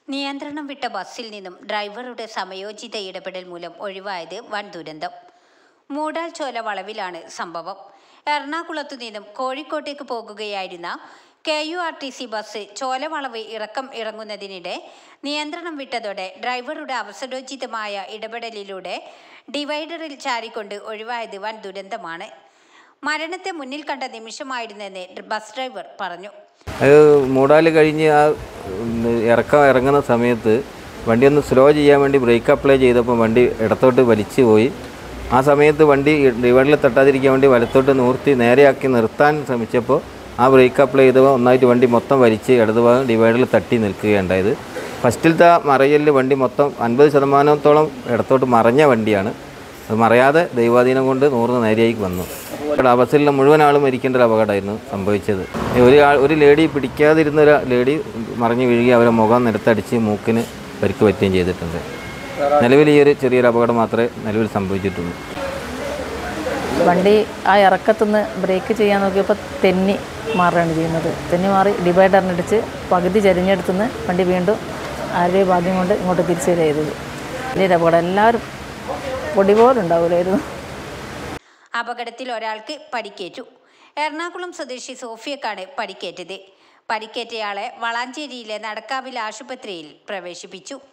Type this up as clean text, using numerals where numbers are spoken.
നിയന്ത്രണം വിട്ട ബസ്സിൽ നിന്നും ഡ്രൈവറുടെ സമയോചിത ഇടപെടൽ മൂലം ഒഴിവായത് വൻ ദുരന്തം. മൂടാൽ ചോല വളവിലാണ് സംഭവം. എറണാകുളത്തു നിന്നും കോഴിക്കോട്ടേക്ക് പോകുകയായിരുന്ന KURTC ബസ് ചോലവളവ് ഇറങ്ങുന്നതിനിടെ നിയന്ത്രണം വിട്ടതോടെ ഡ്രൈവറുടെ അവസരോചിതമായ ഇടപെടലിലൂടെ ഡിവൈഡറിൽ ചാരിക്കൊണ്ട് ഒഴിവായത് വൻ ദുരന്തമാണ്. മരണത്തെ മുന്നിൽ കണ്ട നിമിഷമായിരുന്നെന്ന് ബസ് ഡ്രൈവർ പറഞ്ഞു. മൂടാൽ കഴിഞ്ഞ് ആ ഇറങ്ങുന്ന സമയത്ത് വണ്ടി ഒന്ന് സ്ലോ ചെയ്യാൻ വേണ്ടി ബ്രേക്ക് അപ്ലൈ ചെയ്തപ്പോൾ വണ്ടി ഇടത്തോട്ട് വലിച്ചു പോയി. ആ സമയത്ത് വണ്ടി ഡിവൈഡറിൽ തട്ടാതിരിക്കാൻ വേണ്ടി വലത്തോട്ട് നൂർത്തി നേരെയാക്കി നിർത്താൻ ശ്രമിച്ചപ്പോൾ ആ ബ്രേക്ക് അപ്ലൈ ചെയ്തപ്പോൾ ഒന്നായിട്ട് വണ്ടി മൊത്തം വലിച്ച് ഇടതുഭാഗം ഡിവൈഡറിൽ തട്ടി നിൽക്കുകയുണ്ടായത്. ഫസ്റ്റിലത്തെ മറയലിൽ വണ്ടി മൊത്തം 50% ഇടത്തോട്ട് മറഞ്ഞ വണ്ടിയാണ്. അത് മറയാതെ ദൈവാധീനം കൊണ്ട് നൂറിന് നേരെയായി വന്നു. ആ ബസ്സിലുള്ള മുഴുവൻ ആളും മരിക്കേണ്ട ഒരു അപകടമായിരുന്നു സംഭവിച്ചത്. ഒരു ലേഡി പിടിക്കാതിരുന്ന ഒരു ലേഡി മറിഞ്ഞു വീഴുകയും അവരെ മുഖം നിലത്തടിച്ച് മൂക്കിന് പരിക്ക് പറ്റുകയും ചെയ്തിട്ടുണ്ട്. നിലവിൽ ഈ ഒരു ചെറിയൊരു അപകടം മാത്രമേ നിലവിൽ സംഭവിച്ചിട്ടുള്ളൂ. വണ്ടി ആ ഇറക്കത്തുനിന്ന് ബ്രേക്ക് ചെയ്യാൻ നോക്കിയപ്പോൾ തെന്നി മാറുകയാണ് ചെയ്യുന്നത്. തെന്നി മാറി ഡിവൈഡറിനടിച്ച് പകുതി ചരിഞ്ഞെടുത്തുനിന്ന് വണ്ടി വീണ്ടും ആരുടെയും ഭാഗ്യം കൊണ്ട് ഇങ്ങോട്ട് തിരിച്ചു വരിക ചെയ്തത്. വലിയൊരു അപകടം. എല്ലാവരും പൊടി പോലും ഉണ്ടാവില്ലായിരുന്നു. അപകടത്തിൽ ഒരാൾക്ക് പരിക്കേറ്റു. എറണാകുളം സ്വദേശി സോഫിയക്കാണ് പരിക്കേറ്റത്. പരിക്കേറ്റയാളെ വളാഞ്ചേരിയിലെ നടക്കാവിൽ ആശുപത്രിയിൽ പ്രവേശിപ്പിച്ചു.